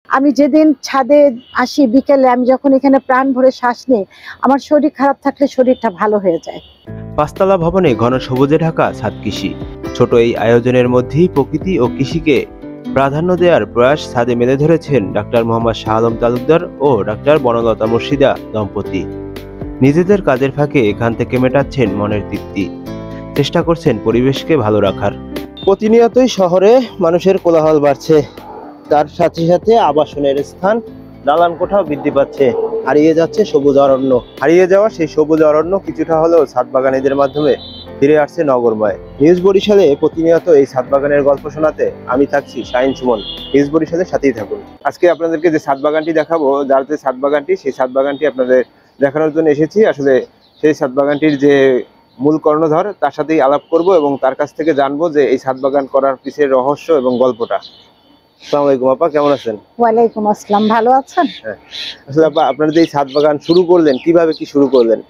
আমি যেদিন ছাদে আসি বিকেলে, আমি যখন এখানে প্রাণ ভরে শ্বাস নিই, আমার শরীর খারাপ থাকলে শরীরটা ভালো হয়ে যায়। পাঁচতলা ভবনে ঘন সবুজে ঢাকা ছাদ কৃষি। ছোট এই আয়োজনের মধ্যেই প্রকৃতি ও কৃষিকে প্রাধান্য দেওয়ার প্রয়াস ছাদে মেলে ধরেছেন ডাক্তার মোহাম্মদ শাহ আলম তালুকদার ও ডাক্তার বনলতা মুর্শিদা দম্পতি। নিজেদের কাজের ফাঁকে এখান থেকে মেটাচ্ছেন মনের তৃপ্তি, চেষ্টা করছেন পরিবেশকে ভালো রাখার। প্রতিনিয়তই শহরে মানুষের কোলাহল বাড়ছে, তার সাথে সাথে আবাসনের স্থান, দালান কোঠাও বৃদ্ধি পাচ্ছে, হারিয়ে যাচ্ছে সবুজ অরণ্য। হারিয়ে যাওয়া সেই সবুজ অরণ্য কিছুটা হলেও ছাদ বাগানীদের মাধ্যমে ফিরে আসছে নগরময়। নিউজ বরিশালে প্রতিনিয়ত এই ছাদ বাগানের গল্প শোনাতে আমি থাকছি শাহিন সুমন। নিউজ বরিশালের সাথেই থাকুন। আজকে আপনাদেরকে যে ছাদ বাগানটি দেখাবো, যার যে ছাদ বাগানটি, সেই ছাদ বাগানটি আপনাদের দেখানোর জন্য এসেছি। আসলে সেই ছাদ বাগানটির যে মূল কর্ণধর, তার সাথেই আলাপ করব এবং তার কাছ থেকে জানবো যে এই ছাদ বাগান করার পিছের রহস্য এবং গল্পটা। আসসালামু আলাইকুম আপা, কেমন আছেন? ওয়ালাইকুম আসসালাম, ভালো আছেন? হ্যাঁ, আসলে আপা আপনারা যে এই ছাদ বাগান শুরু করলেন, কিভাবে কি শুরু করলেন?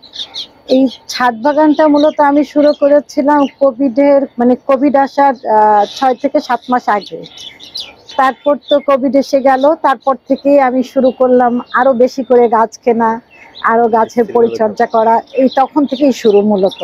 এই ছাদ বাগানটা মূলত আমি শুরু করেছিলাম কোভিড আসার 6 থেকে 7 মাস আগে। তারপর তো কোভিড এসে গেল, তারপর থেকেই আমি শুরু করলাম আরো বেশি করে গাছ কেনা, আরো গাছের পরিচর্যা করা। এই তখন থেকেই শুরু মূলত,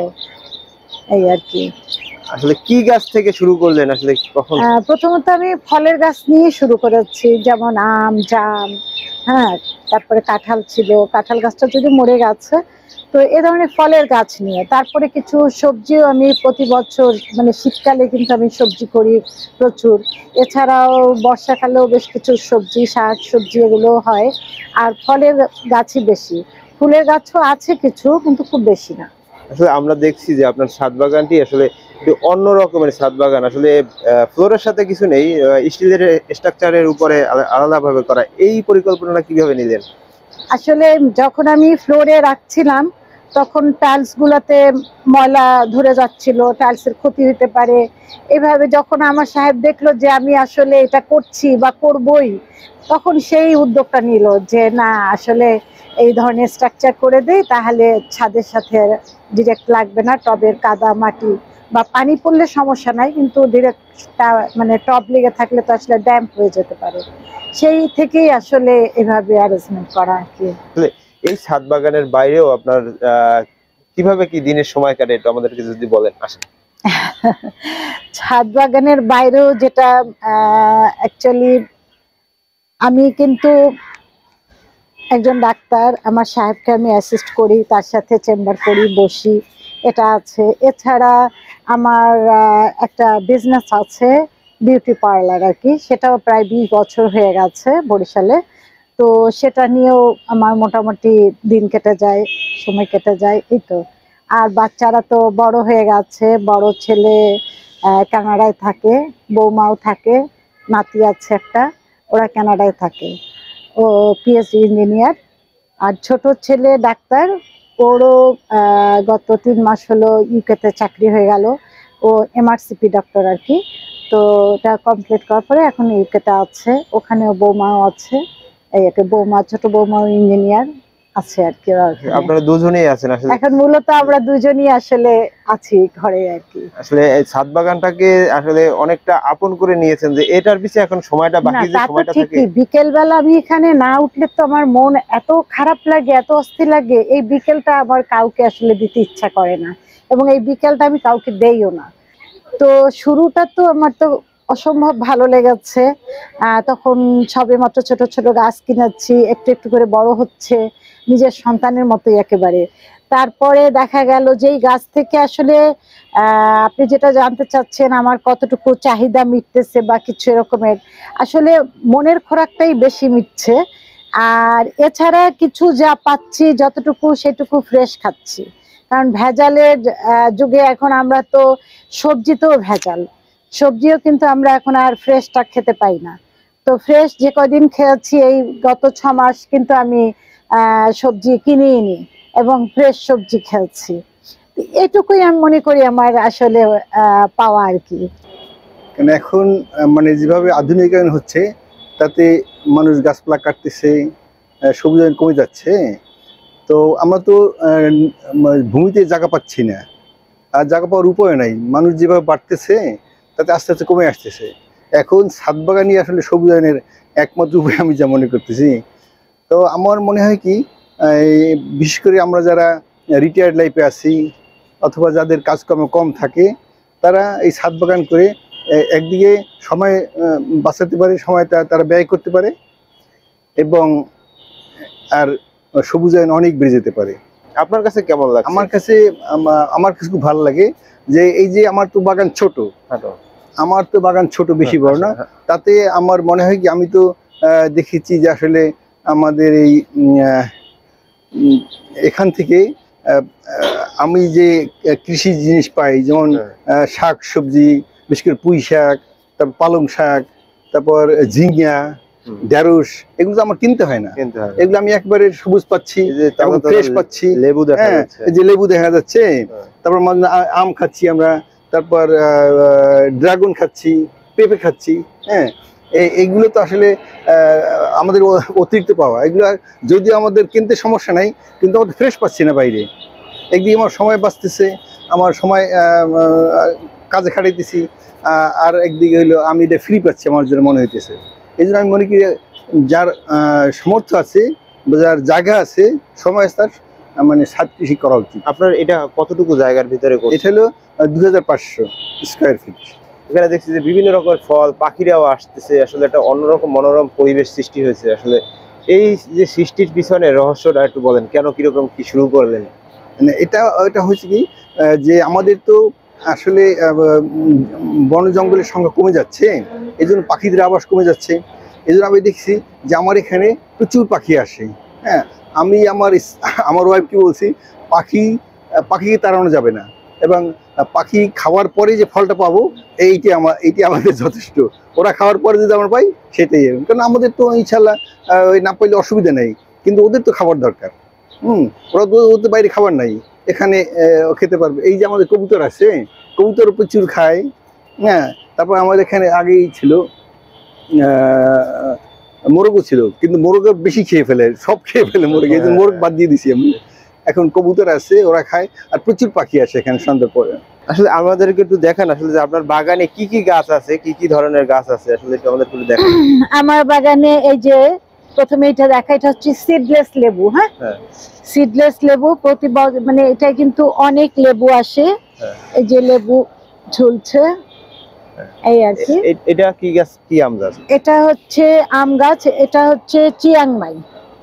এই আর কি। আসলে কি গাছ থেকে শুরু করলেন, আসলে কখন? প্রথমত আমি ফলের গাছ নিয়ে শুরু করেছি, যেমন আম, জাম, হ্যাঁ, তারপরে কাঁঠাল ছিল, কাঁঠাল গাছটা যদি মরে গেছে। তো এ ধরনের ফলের গাছ নিয়ে, তারপরে কিছু সবজিও আমি প্রতি বছর, মানে শীতকালে কিন্তু আমি সবজি করি প্রচুর। এছাড়াও বর্ষাকালেও বেশ কিছু সবজি, শাক সবজি এগুলো হয়। আর ফলের গাছই বেশি, ফুলের গাছও আছে কিছু, কিন্তু খুব বেশি না। আসলে আমরা দেখছি যে আপনার ছাদ বাগানটি আসলে একটু অন্য রকমের ছাদ বাগান। আসলে ফ্লোরের সাথে কিছু নেই, স্টিলের স্ট্রাকচারের উপরে আলাদাভাবে করা। এই পরিকল্পনাটা কিভাবে নিলেন? আসলে যখন আমি ফ্লোরে রাখছিলাম, তখন টাইলস গুলাতে ময়লা ধরে যাচ্ছিল, টাইলসের ক্ষতি হতে পারে। এভাবে যখন আমার সাহেব দেখলো যে আমি আসলে এটা করছি বা করবই, তখন সেই উদ্যোগটা নিল যে না, আসলে এই ধরনের স্ট্রাকচার করে দেই, তাহলে ছাদের সাথে ডিরেক্ট লাগবে না। টবের কাদা মাটি বা পানি পড়লে সমস্যা নাই, কিন্তু ডিরেক্ট মানে টব লেগে থাকলে তো আসলে ড্যাম্প হয়ে যেতে পারে। সেই থেকেই আসলে এভাবে অ্যারেঞ্জমেন্ট করা আর কি। এই ছাদ বাগানের বাইরেও আপনার কিভাবে কি দিনের সময় কাটে, একটু আমাদেরকে যদি বলেন। আসেন। ছাদ বাগানের বাইরেও যেটা, অ্যাকচুয়ালি আমি কিন্তু একজন ডাক্তার, আমার সাহেবকে আমি অ্যাসিস্ট করি, তার সাথে চেম্বার করি, বসি, এটা আছে। এছাড়া আমার একটা বিজনেস আছে, বিউটি পার্লার আর কি। সেটাও প্রায় 20 বছর হয়ে গেছে বরিশালে। তো সেটা নিয়েও আমার মোটামুটি দিন কেটে যায়, সময় কেটে যায়, এই তো। আর বাচ্চারা তো বড় হয়ে গেছে, বড় ছেলে কানাডায় থাকে, বৌমাও থাকে, নাতি আছে একটা, ওরা কানাডায় থাকে, ও পিএইচডি ইঞ্জিনিয়ার। আর ছোট ছেলে ডাক্তার, ওরও গত 3 মাস হলো ইউকেতে চাকরি হয়ে গেল। ও এমআরসিপি ডক্টর আর কি। তো এটা কমপ্লিট করার পরে এখন ইউকেতে আছে, ওখানেও বৌমাও আছে। এই একটা বৌমা, ছোট বৌমাও ইঞ্জিনিয়ার আছে আর কি। আপনারা দুজনেই আছেন আসলে? এখন মূলত আমরা দুজনই আসলে আছি ঘরে আর কি। আসলে এই ছাদ বাগানটাকে আসলে অনেকটা আপন করে নিয়েছেন, যে এটার পিছনে এখন সময়টা বাকি, যে সময়টা থাকে। বিকেল বেলা আমি এখানে না উঠলে তো আমার মন এত খারাপ লাগে, এত অস্থির লাগে। এই বিকেলটা আমার কাউকে আসলে দিতে ইচ্ছা করে না, এবং এই বিকেলটা আমি কাউকে দেইও না। তো শুরুটা তো আমার তো অসম্ভব ভালো লেগেছে। তখন সবে মাত্র ছোট ছোট গাছ কিনেছি, একটু একটু করে বড় হচ্ছে, নিজের সন্তানের মতোই একেবারে। তারপরে দেখা গেল যে এই গাছ থেকে আসলে আপনি যেটা জানতে চাচ্ছেন, আমার কতটুকু চাহিদা মিটতেছে বা কিছু এরকমের, আসলে মনের খোরাকটাই বেশি মিটছে। আর এছাড়া কিছু যা পাচ্ছি, যতটুকু সেটুকু ফ্রেশ খাচ্ছি। কারণ ভেজালের যুগে এখন আমরা তো, সবজিতেও ভেজাল, সবজিও কিন্তু আমরা এখন আর ফ্রেশটা খেতে পাই না। তো ফ্রেশ যে কদিন খেয়েছি, এই গত 6 মাস কিন্তু আমি সবজি কিনেই নি এবং ফ্রেশ সবজি খেয়েছি। এটুকুই আমি মনে করি আমার আসলে পাওয়া আর কি। এখন মানে যেভাবে আধুনিকায়ন হচ্ছে, তাতে মানুষ গাছপালা কাটতেছে, সবুজায়ন কমে যাচ্ছে। তো আমরা তো ভূমিতে জায়গা পাচ্ছি না, আর জায়গা পাওয়ার উপায় নাই। মানুষ যেভাবে বাড়তেছে, তাতে আস্তে আস্তে কমে আসতেছে। এখন ছাদ বাগানই আসলে সবুজায়নের একমাত্র উপায় আমি যা মনে করতেছি। তো আমার মনে হয় কি, বিশেষ করে আমরা যারা রিটায়ার্ড লাইফে আছি অথবা যাদের কাজকর্ম কম থাকে, তারা এই ছাদ বাগান করে একদিকে সময় বাঁচাতে পারে, সময়টা তারা ব্যয় করতে পারে এবং আর সবুজায়ন অনেক বেড়ে যেতে পারে। আপনার কাছে কেমন লাগে? আমার কাছে খুব ভালো লাগে যে এই যে আমার তো বাগান ছোট, বেশি বড় না, তাতে আমার মনে হয় কি আমি তো দেখেছি যে আসলে আমাদের এই এখান থেকে আমি যে কৃষি জিনিস পাই, যেমন শাক সবজি, বিশেষ করে পুঁই শাক, তারপর পালং শাক, তারপর ঝিঙা, ঢেঁড়স, এগুলো তো আমার কিনতে হয় না, এগুলো আমি একবারে সবুজ পাচ্ছি, ফ্রেশ পাচ্ছি। লেবু দেখা যাচ্ছে, তারপর আম খাচ্ছি আমরা, তারপর ড্রাগন খাচ্ছি, পেঁপে খাচ্ছি। হ্যাঁ, এইগুলো তো আসলে আমাদের অতিরিক্ত পাওয়া, এগুলো যদিও আমাদের কিনতে সমস্যা নাই, কিন্তু আমাদের ফ্রেশ পাচ্ছি না বাইরে। একদিকে আমার সময় বাঁচতেছে, আমার সময় কাজে খাটাইতেছি, আর একদিকে হলো আমি এটা ফ্রি পাচ্ছি, আমার জন্য মনে হইতেছে। এই জন্য আমি মনে করি যার সমর্থ আছে, যার জায়গা আছে, সময় তার মানে ছাদ কৃষি করা উচিত। আপনার এটা কতটুকু জায়গার ভিতরে? এটা হলো 2500 স্কোয়ার ফিট। এখানে দেখছি যে বিভিন্ন রকমের ফল, পাখিরাও আসতেছে, আসলে একটা অন্যরকম মনোরম পরিবেশ সৃষ্টি হয়েছে। আসলে এই যে সৃষ্টির পিছনে রহস্যটা একটু বলেন, কেন কিরকম কি শুরু করলেন? এটা হচ্ছে কি যে আমাদের তো আসলে বন জঙ্গলের সংখ্যা কমে যাচ্ছে, এই জন্য পাখিদের আবাস কমে যাচ্ছে। এই জন্য আমি দেখছি যে আমার এখানে প্রচুর পাখি আসে। হ্যাঁ, আমি আমার ওয়াইফকে বলছি পাখিকে তাড়ানো যাবে না, এবং পাখি খাওয়ার পরে যে ফলটা পাবো এইটি আমাদের যথেষ্ট। ওরা খাওয়ার পরে যদি আমরা পাই সেটাই, কারণ আমাদের তো ইনশাল্লাহ না পাইলে অসুবিধা নেই, কিন্তু ওদের তো খাবার দরকার। ওদের বাইরে খাবার নাই, এখানে খেতে পারবে। এই যে আমাদের কবুতর আছে, কবুতর প্রচুর খায়। হ্যাঁ, তারপর আমাদের এখানে আগেই ছিল মোরগও ছিল, কিন্তু মোরগ বেশি সব খেয়ে ফেলে মোরগ, এই জন্য মোরগ বাদ দিয়ে দিছি আমি। এখন কবুতর আছে, ওরা খায়, আর প্রচুর পাখি আসে এখানে সন্ধ্যার পরে। আসলে আমাদেরকে একটু দেখান আসলে যে আপনার বাগানে কি কি গাছ আছে, কি কি ধরনের গাছ আছে, আসলে একটু আমাদের একটু দেখান। আমার বাগানে এই যে প্রথমে এটা দেখা, এটা হচ্ছে সিডলেস লেবু। হ্যাঁ, সিডলেস লেবু প্রতি মানে এটা কিন্তু অনেক লেবু আসে। এই যে লেবু ঝুলছে, এই আর কি। এটা কি গাছ, কি আম গাছ? এটা হচ্ছে আম গাছ, এটা হচ্ছে চিয়াংমাই,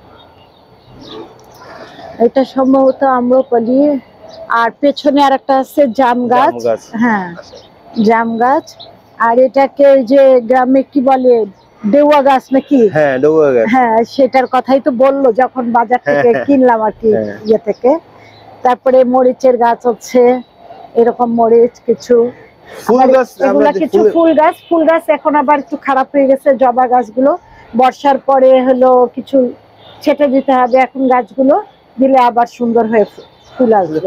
এটা সম্ভবত আম্রপালি। আর পেছনে আর একটা আছে জাম গাছ। হ্যাঁ, জাম গাছ। আর এটাকে যে গ্রামে কি বলে, দেওয়া গাছ নাকি? হ্যাঁ, দেওয়া গাছ। হ্যাঁ, সেটার কথাই তো বললো যখন বাজার থেকে কিনলাম আর কি, ইয়ে থেকে। তারপরে মরিচের গাছ হচ্ছে, এরকম মরিচ কিছু ফুল গাছ, এগুলা কিছু ফুল গাছ এখন আবার একটু খারাপ হয়ে গেছে। জবা গাছগুলো বর্ষার পরে হলো কিছু ছেটে দিতে হবে, এখন গাছগুলো দিলে আবার সুন্দর হয়ে ফুল আসবে।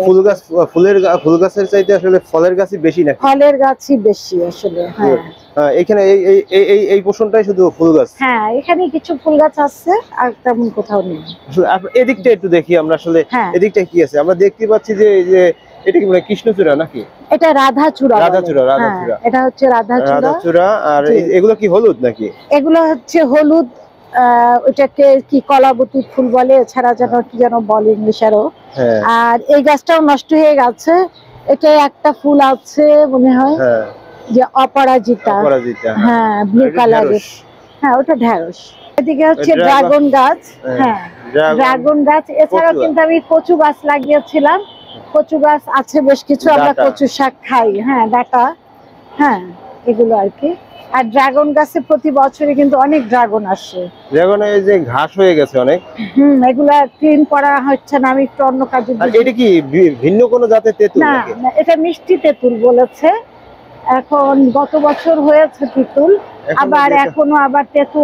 ফুল গাছের চাইতে আসলে ফলের গাছই বেশি, না? ফলের গাছই বেশি আসলে। হ্যাঁ, এখানে এই পোর্শনটাই শুধু ফুল গাছ। হ্যাঁ, এখানে কিছু ফুল গাছ আছে, আর তেমন কোথাও নেই। এদিকটা একটু দেখি আমরা, আসলে এদিকটা কি আছে? আমরা দেখতে পাচ্ছি যে এটা কি মানে কৃষ্ণচূড়া নাকি? এটা রাধাচূড়া। এটা হচ্ছে রাধাচূড়া। আর এগুলো কি হলুদ নাকি? এগুলো হচ্ছে হলুদ, ওইটাকে কি কলাবতী ফুল বলে, এছাড়া যেন কি যেন বলে ইংলিশেরও। আর এই গাছটাও নষ্ট হয়ে গেছে। এটা একটা ফুল আছে মনে হয় যে অপরাজিতা। হ্যাঁ, ব্লু কালারের। হ্যাঁ, ওটা ঢেঁড়স। এদিকে হচ্ছে ড্রাগন গাছ। হ্যাঁ, ড্রাগন গাছ। এছাড়াও কিন্তু আমি কচু গাছ লাগিয়েছিলাম, কচু গাছ আছে বেশ কিছু, আমরা কচু শাক খাই। হ্যাঁ, ডাটা। হ্যাঁ, এগুলো আর কি। আর ড্রাগন গাছে প্রতি বছরে কিন্তু অনেক ড্রাগন আসে। ড্রাগনে এই যে ঘাস হয়ে গেছে অনেক, এগুলা ক্লিন করা হচ্ছে না, আমি একটু অন্য কাজে। আর এটা কি ভিন্ন কোনো জাতের তেঁতুল নাকি? না, এটা মিষ্টি তেঁতুল বলেছে। এখন গত বছর হয়েছে তেঁতুল, আবার এখনো আবার তেঁতুল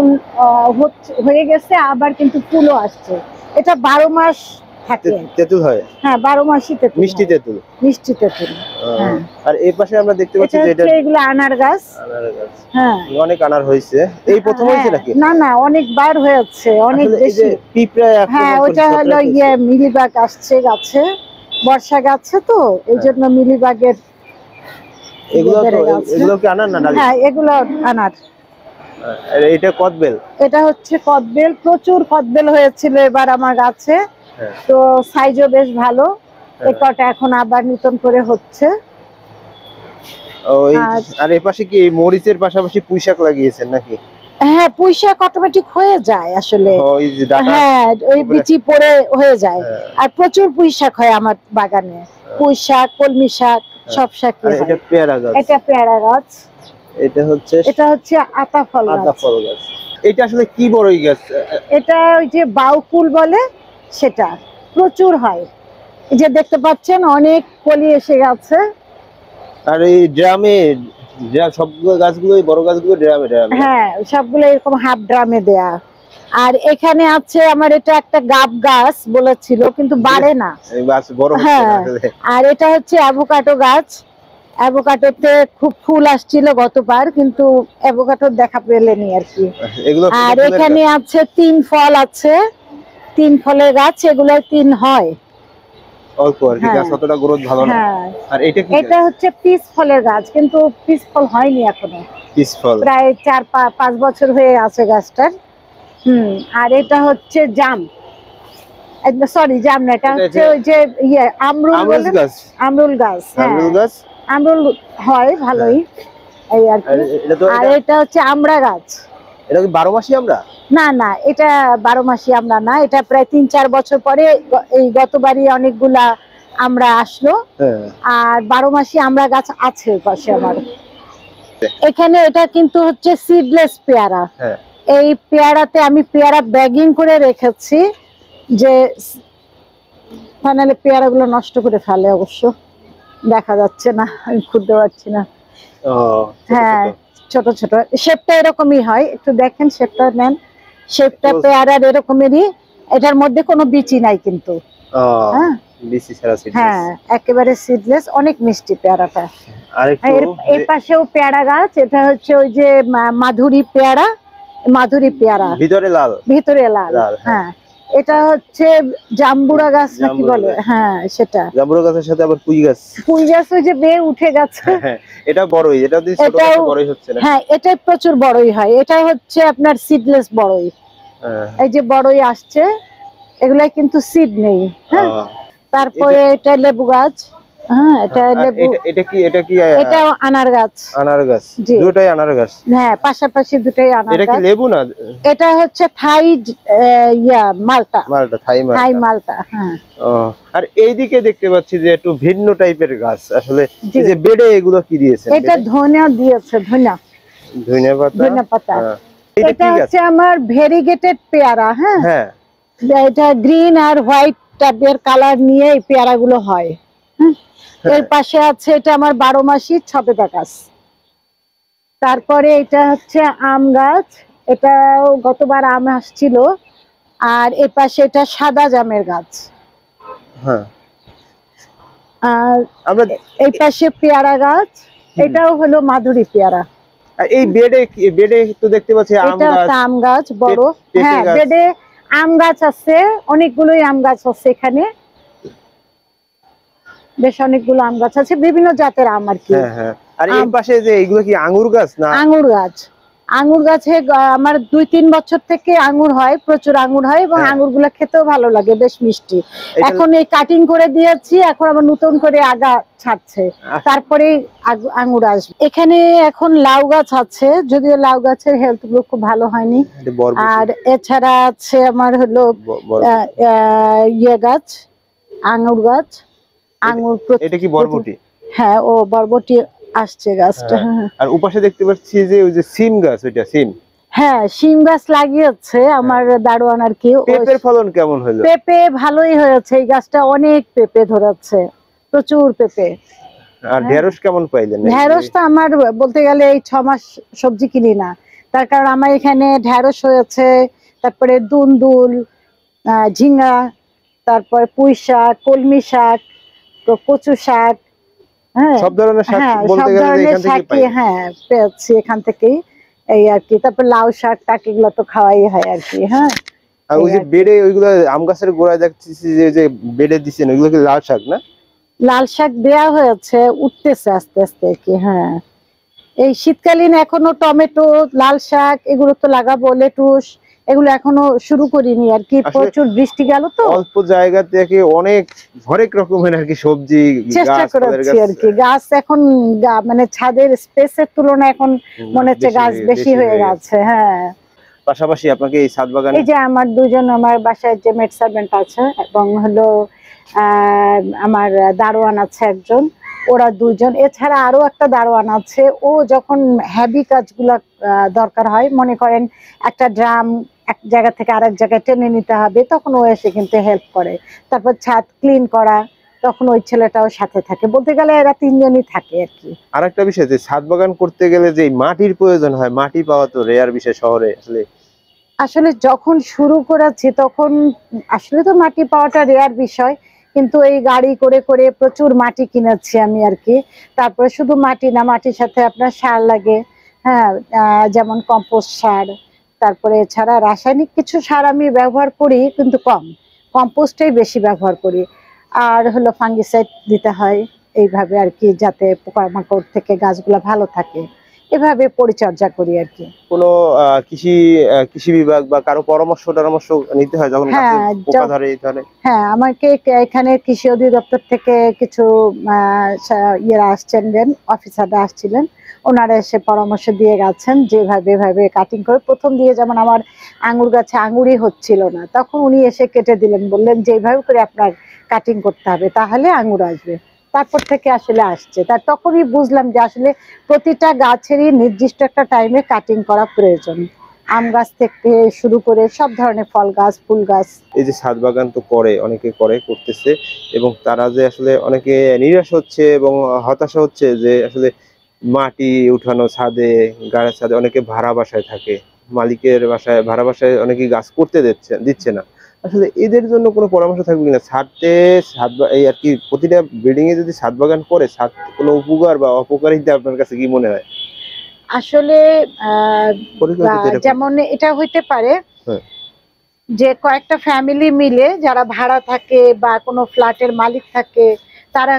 হয়ে গেছে, আবার কিন্তু ফুলও আসছে। এটা 12 মাস থাকে তেঁতুল হয়। হ্যাঁ, 12 মাসই তেঁতুল, মিষ্টি তেঁতুল। মিষ্টি তেঁতুল। হ্যাঁ, আর এই পাশে আমরা দেখতে পাচ্ছি যে এগুলো আনার গাছ। হ্যাঁ, অনেক আনার হয়েছে। এই প্রথম হয়েছে নাকি? না না, অনেকবার হয়েছে, অনেক বেশি। হ্যাঁ, ওটা হলো মিলিবাগ আসছে গাছে, বর্ষা গাছে তো, এই জন্য মিলিবাগের এগুলো বেড়ে তো গেছে। এগুলো কি আনার না ডালিম? হ্যাঁ, এগুলো আনার। আর এটা কদবেল। এটা হচ্ছে কদবেল, প্রচুর কদবেল হয়েছিল এবার আমার গাছে। হ্যাঁ। তো সাইজও বেশ ভালো। হ্যাঁ। এই কটা এখন আবার নতুন করে হচ্ছে। ওই আর আর এই পাশে কি মরিচের পাশাপাশি পুঁই শাক লাগিয়েছেন নাকি? হ্যাঁ, পুঁই শাক অটোমেটিক হয়ে যায় আসলে। ওই যে ডাটা। হ্যাঁ, ওই উপরে। বিচি পড়ে হয়ে যায়। হ্যাঁ। আর প্রচুর পুঁই শাক হয় আমার বাগানে। পুঁই শাক, কলমি শাক, সব শাকই আর হয়। এটা পেয়ারা গাছ। এটা পেয়ারা গাছ। এটা হচ্ছে আতা ফল আদা গাছ। ফল গাছ। এটা আসলে কি বড়ই গাছ? এটা ওই যে বাউকুল বলে, সেটা প্রচুর হয়। এই যে দেখতে পাচ্ছেন অনেক কলি এসে গেছে। আর এই ড্রামে সবগুলো গাছগুলোই বড় গাছগুলো ড্রামে ড্রামে। হ্যাঁ, সবগুলো এরকম হাফ ড্রামে দেয়া। আর এখানে আছে আমার এটা একটা গাব গাছ বলেছিল, কিন্তু বাড়ে না। এই গাছ বড় হচ্ছে হ্যাঁ, না আসলে। আর এটা হচ্ছে অ্যাভোকাডো গাছ। অ্যাভোকাডোতে খুব ফুল আসছিল গতবার, কিন্তু অ্যাভোকাডোর দেখা পেলেনি আর কি। এগুলো আর ফুলের এখানে গাছ। আছে 3 ফল আছে, 3 ফলের গাছ, এগুলো 3 হয়। অল্প আর কি, হ্যাঁ। গাছ অতটা গ্রোথ ভালো না। হ্যাঁ, আর এটা কি এটা গাছ? হচ্ছে পিস ফলের গাছ, কিন্তু পিস ফল হয়নি এখনো। পিস ফল। প্রায় 4-5 বছর হয়ে আছে গাছটার। আর এটা হচ্ছে জাম। সরি, জাম না, এটা হচ্ছে ওই যে আমরুল আমরুল বলে। গাছ। আমরুল গাছ। হ্যাঁ, আমরুল গাছ। আমরুল হয় ভালোই, এই আর আর কি। এটা তো আর এটা হচ্ছে আমড়া গাছ। এটা কি 12 মাসই আমরা? না না, এটা 12 মাসি আমড়া না, এটা প্রায় 3-4 বছর পরে এই গতবারই অনেকগুলা আমড়া আসলো। হ্যাঁ। আর 12 মাসি আমড়া গাছ আছে পাশে আমার। এখানে এটা কিন্তু হচ্ছে সিডলেস পেয়ারা। হ্যাঁ। এই পেয়ারাতে আমি পেয়ারা ব্যাগিং করে রেখেছি, যে ফাইনালি পেয়ারাগুলো নষ্ট করে ফেলে, অবশ্য দেখা যাচ্ছে না, আমি খুঁজতে পারছি না। ও, হ্যাঁ, ছোট ছোট শেপটা এরকমই হয়, একটু দেখেন শেপটা নেন। শেপটা পেয়ারার এরকমই। এটার মধ্যে কোনো বিচি নাই কিন্তু। হ্যাঁ, বিসি ছাড়া সিডলেস। হ্যাঁ, একেবারে সিডলেস, অনেক মিষ্টি পেয়ারাটা। আরেকটু এর পাশেও পেয়ারা গাছ, এটা হচ্ছে ওই যে মাধুরী পেয়ারা, মাধুরী পেয়ারা, ভিতরে লাল। ভিতরে লাল। হ্যাঁ। হ্যাঁ, এটা হচ্ছে জাম্বুরা গাছ নাকি বলে। হ্যাঁ, সেটা জাম্বুরা গাছের সাথে আবার পুঁই গাছ। পুঁই গাছ ওই যে বেয়ে উঠে গেছে। হ্যাঁ, এটা বড়ই, এটা যদি ছোট গাছে বড়ই হচ্ছে না। হ্যাঁ, এটা প্রচুর বড়ই হয়, এটা হচ্ছে আপনার সিডলেস বড়ই। হ্যাঁ। এই যে বড়ই আসছে, এগুলা কিন্তু সিড নেই। হ্যাঁ, তারপরে এটা লেবু গাছ। হ্যাঁ, এটা লেবু। এটা কি এটাও আনার গাছ। আনার গাছ। দুটোই আনার গাছ। হ্যাঁ, পাশাপাশি দুটোই আনার গাছ। এটা কি লেবু না? এটা হচ্ছে থাই মালটা। মালটা, থাই থাই মালটা। মালটা। হ্যাঁ। আর এইদিকে দেখতে পাচ্ছি যে একটু ভিন্ন টাইপের গাছ আসলে। জি। এই যে বেডে এগুলো কি দিয়েছেন? এটা ধনিয়া দিয়েছে, ধনিয়া ধনিয়া পাতা। পাতা। এটা হচ্ছে আমার ভেরিগেটেড পেয়ারা। হ্যাঁ, হ্যাঁ। এটা গ্রিন আর হোয়াইট টাইপের কালার নিয়ে এই পেয়ারা গুলো হয়। এর পাশে আছে এটা আমার 12 মাসি ছবেদা গাছ। তারপরে এটা হচ্ছে আম গাছ, এটাও গতবার আম আসছিল। আর এর পাশে এটা সাদা জামের গাছ। হ্যাঁ। আর আমরা এই পাশে পেয়ারা গাছ, এটাও হলো মাধুরী পেয়ারা। এই বেডে তো দেখতে পাচ্ছি আম এটা গাছ, আম গাছ বড়। হ্যাঁ, বেডে আম গাছ আছে, অনেকগুলোই আম গাছ আছে এখানে, বেশ অনেকগুলো আম গাছ আছে, বিভিন্ন জাতের আম আর কি। হ্যাঁ হ্যাঁ। আর এই পাশে যে এগুলো কি আঙ্গুর গাছ না? আঙ্গুর গাছ। আঙ্গুর গাছে আমার 2-3 বছর থেকে আঙ্গুর হয়, প্রচুর আঙ্গুর হয়, এবং আঙ্গুর গুলা খেতেও ভালো লাগে, বেশ মিষ্টি। এখন এই কাটিং করে দিয়েছি, এখন আবার নতুন করে আগা ছাড়ছে, তারপরে আঙ্গুর আসবে। এখানে এখন লাউ গাছ আছে, যদিও লাউ গাছের হেলথ গুলো খুব ভালো হয়নি। আর এছাড়া আছে আমার হলো গাছ, আঙ্গুর গাছ। আঙ্গুর। এটা কি বরবটি? হ্যাঁ, ও বরবটি আসছে গাছটা। আর ওপাশে দেখতে পাচ্ছি যে ওই যে সিম গাছ, ওইটা সিম। হ্যাঁ, শিম গাছ লাগিয়েছে আমার দারোয়ান আর কি। পেঁপের ফলন কেমন হলো? পেঁপে ভালোই হয়েছে, এই গাছটা অনেক পেঁপে ধরেছে, প্রচুর পেঁপে। আর ঢেঁড়স কেমন পাইলেন? ঢেঁড়স তো আমার বলতে গেলে এই 6 মাস সবজি কিনি না, তার কারণ আমার এখানে ঢেঁড়স হয়েছে, তারপরে দুন্দুল, ঝিঙ্গা, তারপরে পুঁই শাক, কলমি শাক, কচু শাক। হ্যাঁ, সব ধরনের শাক বলতে গেলে এখান থেকে পাই। হ্যাঁ, পেয়েছি এখান থেকেই, এই আর কি। তারপর লাউ শাক টাক এগুলো তো খাওয়াই হয় আর কি। হ্যাঁ, আর ওই যে বেডে ওইগুলো আম গাছের গোড়ায় দেখতেছি যে বেডে দিচ্ছেন, ওইগুলো কি লাল শাক না? লাল শাক দেয়া হয়েছে, উঠতেছে আস্তে আস্তে আর কি। হ্যাঁ, এই শীতকালীন এখনো টমেটো, লাল শাক এগুলো তো লাগাবো, লেটুস এগুলো এখনো শুরু করিনি আর কি, আসলে প্রচুর বৃষ্টি গেল তো। অল্প জায়গা থেকে অনেক হরেক রকমের আর কি সবজি চেষ্টা গাছ, ফলের করেছি গাছ আর কি। গাছ এখন মানে ছাদের স্পেসের তুলনায় এখন মনে হচ্ছে গাছ বেশি হয়ে গেছে। হ্যাঁ, পাশাপাশি আপনাকে এই ছাদ বাগানে এই যে আমার দুজন, আমার বাসায় যে মেড সার্ভেন্ট আছে এবং হলো আমার দারোয়ান আছে একজন, ওরা দুজন, এছাড়া আরো একটা দারোয়ান আছে। ও যখন হেভি কাজগুলা দরকার হয়, মনে করেন একটা ড্রাম এক জায়গা থেকে আরেক জায়গায় টেনে নিতে হবে, তখন ও এসে কিন্তু হেল্প করে। তারপর ছাদ ক্লিন করা, তখন ওই ছেলেটাও সাথে থাকে। বলতে গেলে এরা তিনজনই থাকে আর কি। আরেকটা বিষয় যে ছাদ বাগান করতে গেলে যে মাটির প্রয়োজন হয়, মাটি পাওয়া তো রেয়ার বিষয় শহরে। আসলে আসলে যখন শুরু করেছি তখন আসলে তো মাটি পাওয়াটা রেয়ার বিষয়, কিন্তু এই গাড়ি করে করে প্রচুর মাটি কিনেছি আমি আর কি। তারপরে শুধু মাটি না, মাটির সাথে আপনার সার লাগে। হ্যাঁ, যেমন কম্পোস্ট সার, তারপরে এছাড়া রাসায়নিক কিছু সার আমি ব্যবহার করি কিন্তু কম, কম্পোস্টটাই বেশি ব্যবহার করি। আর হলো ফাঙ্গিসাইড দিতে হয় এইভাবে আর কি, যাতে পোকামাকড় থেকে গাছগুলো ভালো থাকে। এভাবে পরিচর্যা করি আর কি। কোনো কৃষি বিভাগ বা কারো পরামর্শ টরামর্শ নিতে হয় যখন গাছে হ্যাঁ, পোকা ধরে এই ধরনের? হ্যাঁ, আমাকে এখানে কৃষি অধিদপ্তর থেকে কিছু ইয়েরা আসছেন, অফিসাররা আসছিলেন, ওনারা এসে পরামর্শ দিয়ে গেছেন যেভাবে এভাবে কাটিং করে। প্রথম দিয়ে যেমন আমার আঙ্গুর গাছে আঙ্গুরই হচ্ছিল না, তখন উনি এসে কেটে দিলেন, বললেন যে এইভাবে করে আপনার কাটিং করতে হবে, তাহলে আঙ্গুর আসবে। তারপর থেকে আসলে আসছে। তার তখনই বুঝলাম যে আসলে প্রতিটা গাছেরই নির্দিষ্ট একটা টাইমে কাটিং করা প্রয়োজন। আম গাছ থেকে শুরু করে সব ধরনের ফল গাছ, ফুল গাছ। এই যে ছাদ বাগান তো করে, অনেকে করতেছে, এবং তারা যে আসলে অনেকে নিরাশ হচ্ছে এবং হতাশা হচ্ছে যে আসলে মাটি উঠানো ছাদে, গাড়ির ছাদে, অনেকে ভাড়া বাসায় থাকে, মালিকের বাসায় ভাড়া বাসায় অনেকে গাছ করতে দিচ্ছে না। আসলে এদের জন্য কোনো পরামর্শ থাকবে কিনা? এই আর কি প্রতিটা বিল্ডিং এ যদি ছাদ বাগান করে, ছাদ কোনো উপকার বা অপকারিতা আপনার কাছে কি মনে হয়? আসলে পরিকল্পিত এরকম? যেমন এটা হইতে পারে হ্যাঁ, যে কয়েকটা ফ্যামিলি মিলে যারা ভাড়া থাকে বা কোনো ফ্ল্যাটের মালিক থাকে, তারা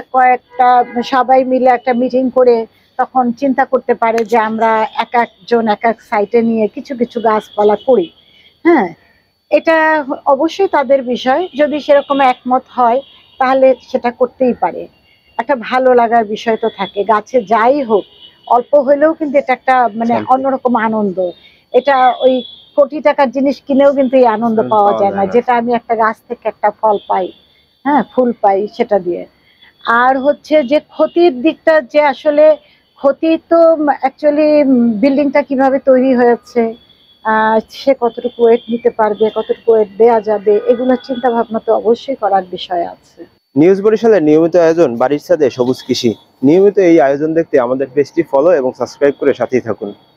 সবাই মিলে একটা মিটিং করে তখন চিন্তা করতে পারে যে আমরা এক একজন এক এক সাইটে নিয়ে কিছু কিছু গাছপালা করি। হ্যাঁ, এটা অবশ্যই তাদের বিষয়। যদি সেরকম একমত হয় তাহলে সেটা করতেই পারে। একটা ভালো লাগার বিষয় তো থাকে, গাছে যাই হোক অল্প হলেও কিন্তু এটা একটা মানে শান্তি। অন্যরকম আনন্দ। এটা ওই কোটি টাকার জিনিস কিনেও কিন্তু এই আনন্দ পাওয়া যায় না, যেটা আমি একটা গাছ থেকে একটা ফল পাই, হ্যাঁ, ফুল পাই সেটা দিয়ে। আর হচ্ছে যে ক্ষতির দিকটা, যে আসলে ক্ষতি তো অ্যাকচুয়ালি বিল্ডিংটা কিভাবে তৈরি হয়েছে, সে কতটুকু ওয়েট নিতে পারবে, কতটুকু ওয়েট দেয়া যাবে, এগুলো চিন্তা ভাবনা তো অবশ্যই করার বিষয় আছে। নিউজ বরিশালের নিয়মিত আয়োজন বাড়ির ছাদে সবুজ কৃষি। নিয়মিত এই আয়োজন দেখতে আমাদের পেজটি ফলো এবং সাবস্ক্রাইব করে সাথেই থাকুন।